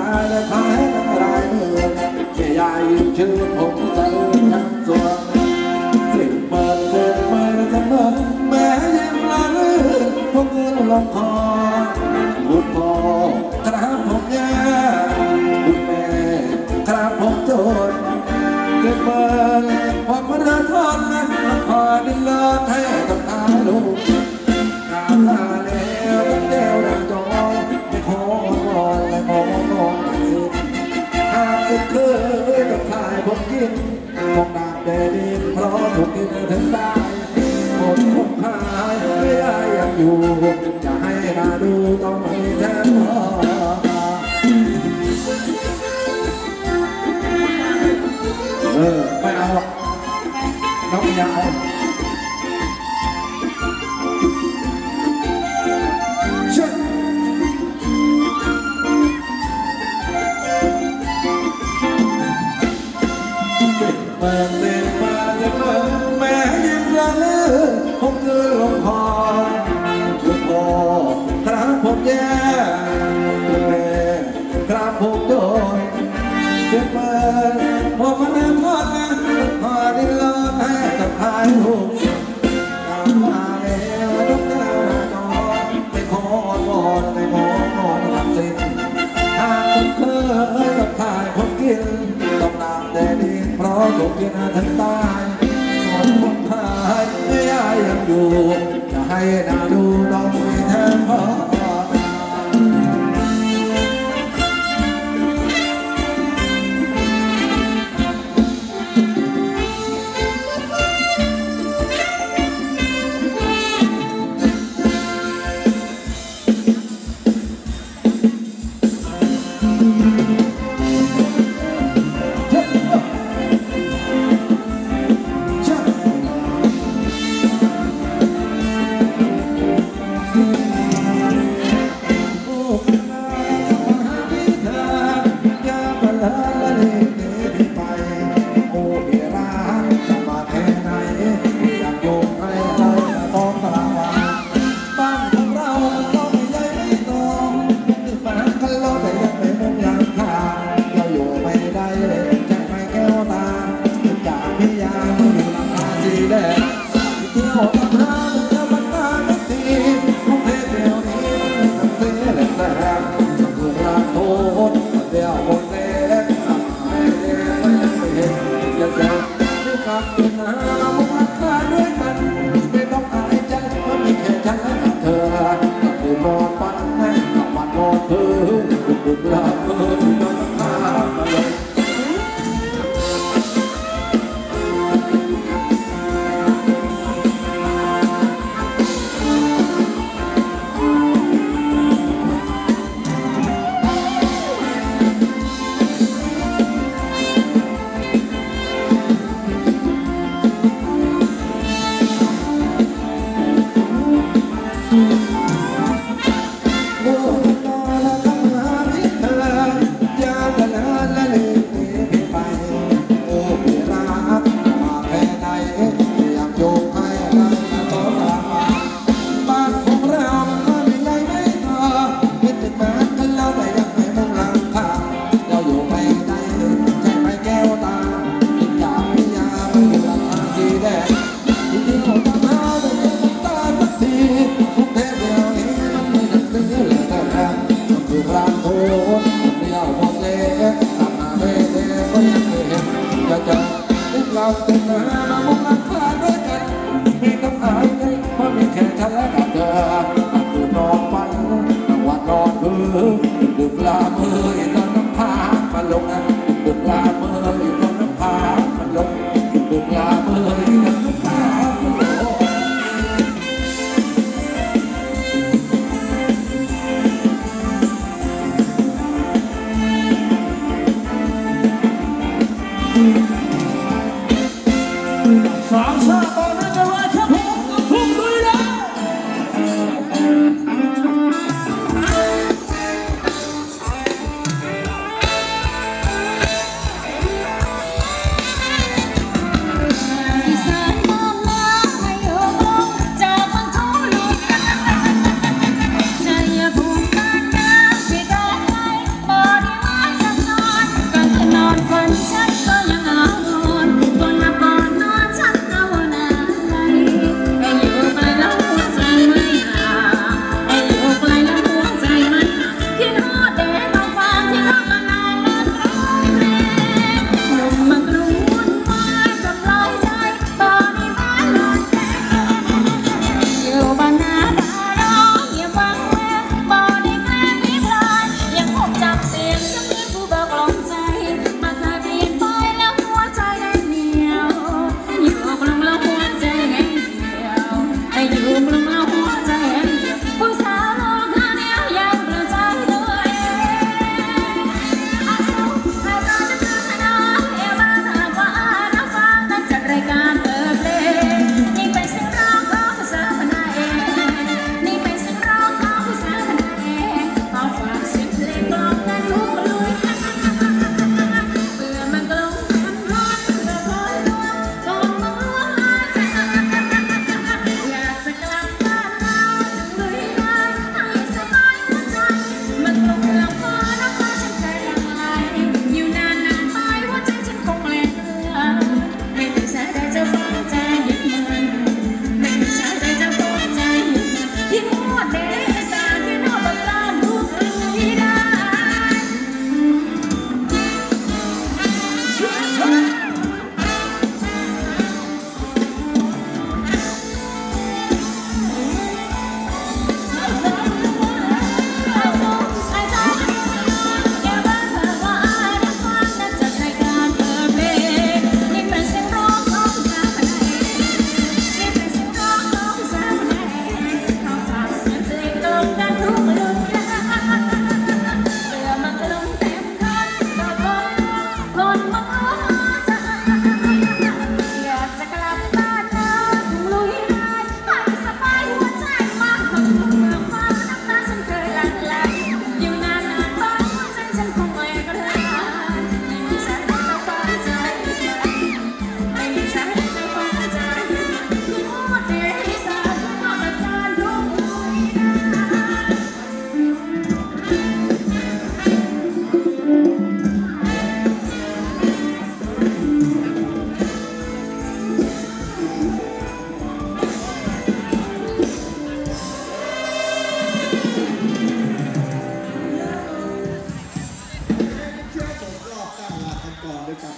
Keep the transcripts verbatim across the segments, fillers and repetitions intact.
ายและขายทั้งรายมือแค่ยายยืมชื่อผมจะเอื้อทั้งส่วนสิบเปิดเจ็ดเปิดเสมอแม้ยิ้มละลื่นพวกเงินลงคอคุณพ่อครับผมแย่คุณแม่ครับผมจนเจ็บเปิดผมมาเดินทนมันพอดินเลิศให้ต้องตาลูกกาตาแล้วต้องเดียวดังจอยไม่ขอวอนและมองมองสิ้นหากติดเคยกับทายผมกินมองดาบแดดดินเพราะถูกกินถึงตายหมดคงหายไม่ได้ยังอยู่จะให้นาดูต้องมีแทนพ่อเออไม่เอาน้องไม่เอาเชื่อติดเปิดติดมาจะเปิดแม่ยิ้มละลื่นผมเกินลงคอคุณพ่อครับผมแย่คุณแม่ครับผมโดนเจ็บเปิดพอมาเดินทอดนะพอได้เลิศให้กับพายลูกกลับมาแล้วต้องเดินนอนไม่ขอวอนไม่มองมองทำสิ้นหากผมเคยกับพายผมกินต้องนำแต่ดินเพราะถูกกินถึงตายหมดคนพายไม่ยายยังอยู่จะให้นาดูต้องมีแทนพ่อสามชาติตอนนี้จะไรครับผมทุ่มลุยเลย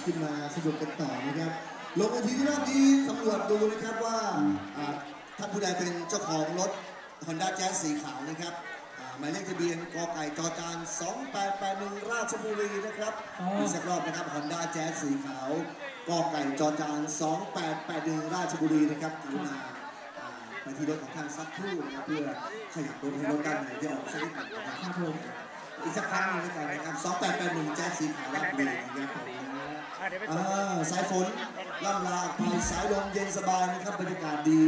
ขึ้นมาสนุกกันต่อนะครับลงมาทีที่รอบนี้สำรวจดูนะครับว่าท่านผู้ใดเป็นเจ้าของรถ Honda Jazz สีขาวนะครับหมายเลขทะเบียนกไก่จอจานสองแปดแปดหนึ่งราชบุรีนะครับอีกสักรอบนะครับ Honda Jazz สีขาวกไก่จอจานสองแปดแปดหนึ่งราชบุรีนะครับกรุณาไปที่รถของท่านสักครู่นะครับเพื่อขยับรถให้รถด้านในที่ออกสักนิดหนึ่งนะครับอีกสักครั้งนึงนะครับนะครับสองแปดแปดหนึ่งแจ๊สสีขาวราชบุรีนะครับผมสายฝนล่ำลาไปสายลมเย็นสบายนะครับบรรยากาศดี